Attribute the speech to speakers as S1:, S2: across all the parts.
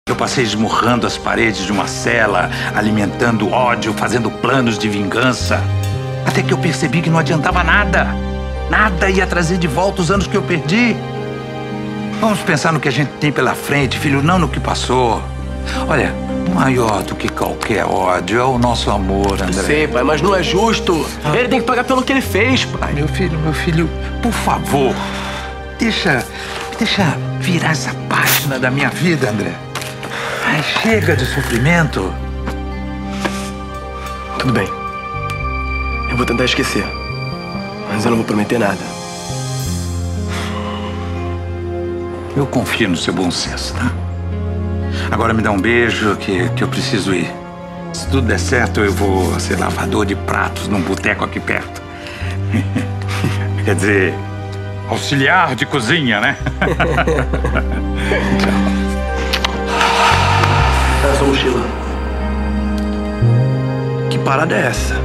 S1: Eu passei esmurrando as paredes de uma cela, alimentando ódio, fazendo planos de vingança. Até que eu percebi que não adiantava nada. Nada ia trazer de volta os anos que eu perdi. Vamos pensar no que a gente tem pela frente, filho, não no que passou. Olha, maior do que qualquer ódio é o nosso amor, André.
S2: Sim, pai, mas não é justo. Ele tem que pagar pelo que ele fez, pai.
S1: Meu filho, por favor, deixa virar essa página da minha vida, André. Ai, chega de sofrimento.
S2: Tudo bem. Eu vou tentar esquecer. Mas eu não vou prometer nada.
S1: Eu confio no seu bom senso, tá? Agora me dá um beijo que eu preciso ir. Se tudo der certo, eu vou ser lavador de pratos num boteco aqui perto. Quer dizer, auxiliar de cozinha, né? Tchau.
S2: Pega sua mochila. Que parada é essa?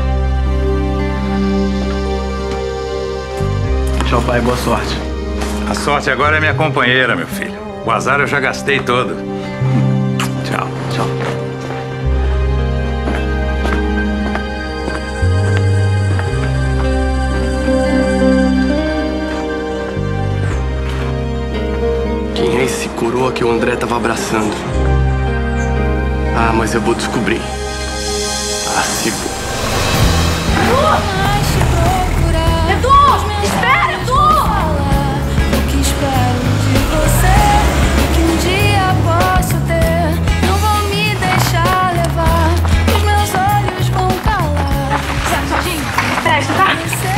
S2: Tchau, pai. Boa sorte.
S1: A sorte agora é minha companheira, meu filho. O azar eu já gastei todo. Tchau.
S2: Tchau. Quem é esse coroa que o André tava abraçando? Ah, mas eu vou descobrir. Ah, se for.
S3: Edu! Espera, Edu! O que espero de você, que um dia posso ter. Não vou me deixar levar, os meus olhos vão calar.
S4: Jorginho, presta, tá?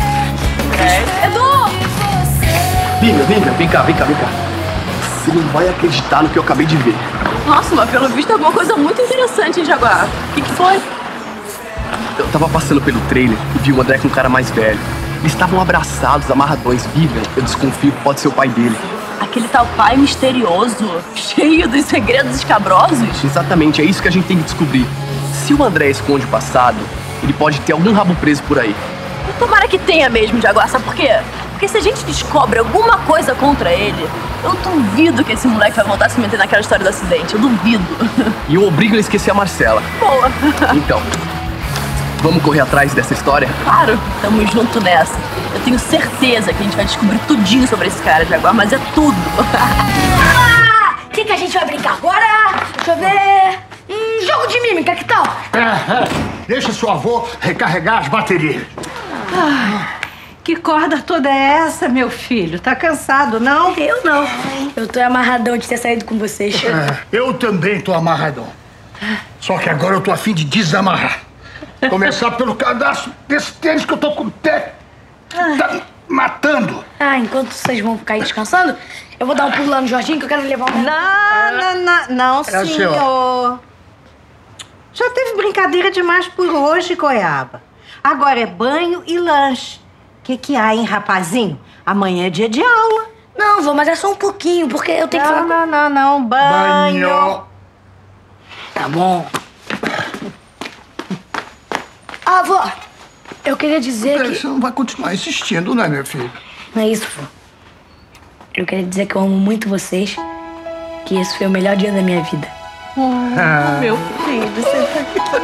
S3: Edu!
S2: Vem cá. Você não vai acreditar no que eu acabei de ver.
S4: Nossa, mas pelo visto é alguma coisa muito interessante, hein, Jaguar? O que foi?
S2: Eu tava passando pelo trailer e vi o André com um cara mais velho. Eles estavam abraçados, amarradões. Vivian, eu desconfio que pode ser o pai dele.
S4: Aquele tal pai misterioso, cheio dos segredos escabrosos?
S2: Exatamente, é isso que a gente tem que descobrir. Se o André esconde o passado, ele pode ter algum rabo preso por aí.
S4: Tomara que tenha mesmo, Jaguar, sabe por quê? Porque se a gente descobre alguma coisa contra ele, eu duvido que esse moleque vai voltar a se meter naquela história do acidente. Eu duvido.
S2: E eu obrigo ele a esquecer a Marcela.
S4: Boa.
S2: Então, vamos correr atrás dessa história?
S4: Claro, tamo junto nessa. Eu tenho certeza que a gente vai descobrir tudinho sobre esse cara, Jaguar, mas é tudo.
S3: O que a gente vai brincar agora? Deixa eu ver. Jogo de mímica, que tal?
S5: Deixa seu avô recarregar as baterias.
S6: Que corda toda é essa, meu filho? Tá cansado, não?
S3: Eu não. Eu tô amarradão de ter saído com vocês.
S5: Eu também tô amarradão. Só que agora eu tô a fim de desamarrar. Começar pelo cadastro desse tênis que eu tô com o pé. Tá me matando.
S3: Enquanto vocês vão ficar aí descansando, eu vou dar um pulo lá no Jorginho que eu quero levar um...
S6: Não, senhor. Já teve brincadeira demais por hoje, Goiaba. Agora é banho e lanche. O que há, hein, rapazinho? Amanhã é dia de aula.
S3: Não, vô, mas é só um pouquinho, porque eu tenho que falar...
S6: Não. Banho.
S3: Tá bom. Vô, eu queria dizer que...
S5: Você não vai continuar insistindo, né, meu filho?
S3: Não é isso, vô. Eu queria dizer que eu amo muito vocês, que esse foi o melhor dia da minha vida.
S6: Meu filho, você tá...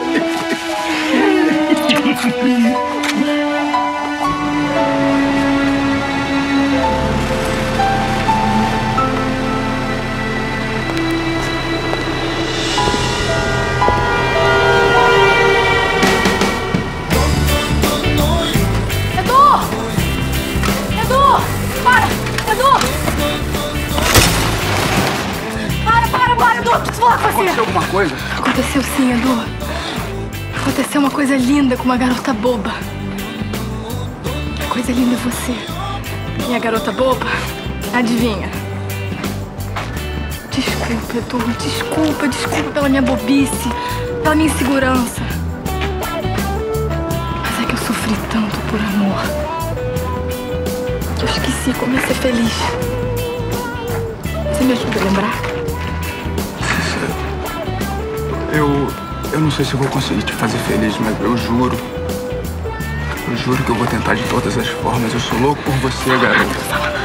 S5: Aconteceu alguma coisa?
S7: Aconteceu sim, Edu. Aconteceu uma coisa linda com uma garota boba. A coisa linda é você. E a garota boba, adivinha? Desculpa, Edu. Desculpa pela minha bobice, pela minha insegurança. Mas é que eu sofri tanto por amor que eu esqueci como é ser feliz. Você me ajuda a lembrar?
S5: Eu não sei se eu vou conseguir te fazer feliz, mas eu juro que eu vou tentar de todas as formas. Eu sou louco por você, garota.